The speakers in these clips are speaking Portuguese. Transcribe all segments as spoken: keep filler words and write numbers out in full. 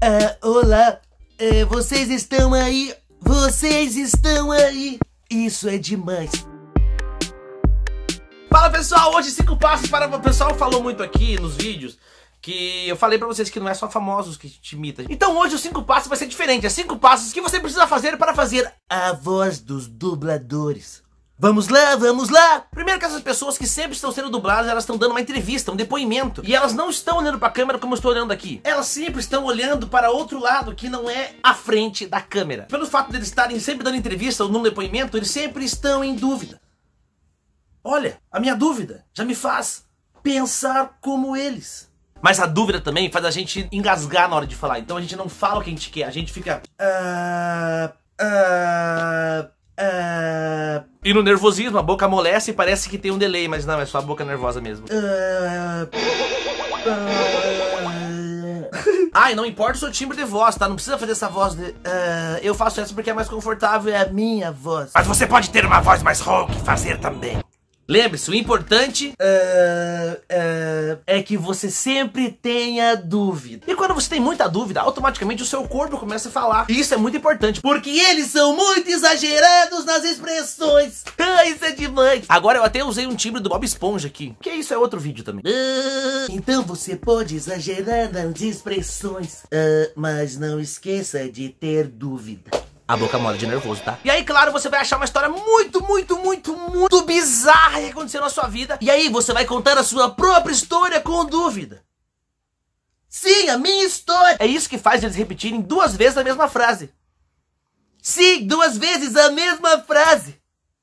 Ah, olá, é, vocês estão aí? Vocês estão aí? Isso é demais. Fala pessoal, hoje cinco passos para... O pessoal falou muito aqui nos vídeos que eu falei pra vocês que não é só famosos que te imitam. Então hoje os cinco passos vai ser diferente. É cinco passos que você precisa fazer para fazer a voz dos dubladores. Vamos lá, vamos lá! Primeiro que essas pessoas que sempre estão sendo dubladas, elas estão dando uma entrevista, um depoimento. E elas não estão olhando pra câmera como eu estou olhando aqui. Elas sempre estão olhando para outro lado, que não é a frente da câmera. Pelo fato de eles estarem sempre dando entrevista ou num depoimento, eles sempre estão em dúvida. Olha, a minha dúvida já me faz pensar como eles. Mas a dúvida também faz a gente engasgar na hora de falar. Então a gente não fala o que a gente quer, a gente fica... Ah... Ah... Ah... E no nervosismo, a boca amolece e parece que tem um delay, mas não, é só a boca nervosa mesmo. Ah... Ah... Ah, e não importa o seu timbre de voz, tá? Não precisa fazer essa voz de... Uh, eu faço essa porque é mais confortável, é a minha voz. Mas você pode ter uma voz mais rouca e fazer também. Lembre-se, o importante uh, uh, é que você sempre tenha dúvida. E quando você tem muita dúvida, automaticamente o seu corpo começa a falar. E isso é muito importante, porque eles são muito exagerados nas expressões. Ah, isso é demais. Agora eu até usei um timbre do Bob Esponja aqui, que isso é outro vídeo também. uh, Então você pode exagerar nas expressões, uh, mas não esqueça de ter dúvida. A boca mole de nervoso, tá? E aí, claro, você vai achar uma história muito, muito, muito, muito bizarra que aconteceu na sua vida. E aí você vai contar a sua própria história com dúvida. Sim, a minha história. É isso que faz eles repetirem duas vezes a mesma frase. Sim, duas vezes a mesma frase.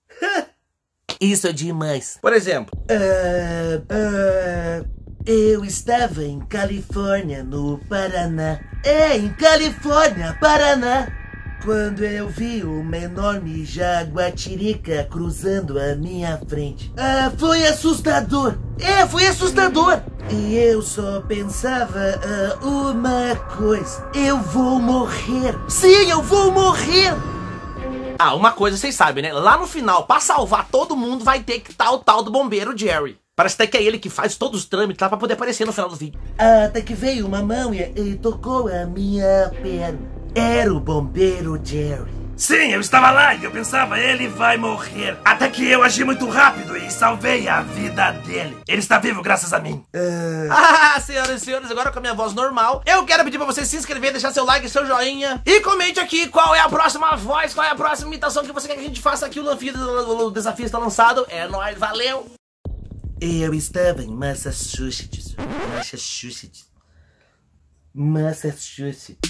Isso é demais. Por exemplo. Uh, uh, eu estava em Califórnia, no Paraná. É, em Califórnia, Paraná. Quando eu vi uma enorme jaguatirica cruzando a minha frente. Ah, foi assustador. É, foi assustador. E eu só pensava ah, uma coisa. Eu vou morrer. Sim, eu vou morrer. Ah, uma coisa vocês sabem, né? Lá no final, pra salvar todo mundo, vai ter que estar o tal do bombeiro Jerry. Parece até que é ele que faz todos os trâmites lá pra poder aparecer no final do vídeo. Ah, até que veio uma mão e, e tocou a minha perna. Era o bombeiro Jerry. Sim, eu estava lá e eu pensava, ele vai morrer. Até que eu agi muito rápido e salvei a vida dele. Ele está vivo graças a mim. Uh... Ah, senhoras e senhores, agora com a minha voz normal, eu quero pedir pra você se inscrever, deixar seu like, seu joinha. E comente aqui qual é a próxima voz, qual é a próxima imitação que você quer que a gente faça aqui. O, o desafio está lançado. É nóis, valeu. Eu estava em Massachusetts. Massachusetts. Massachusetts.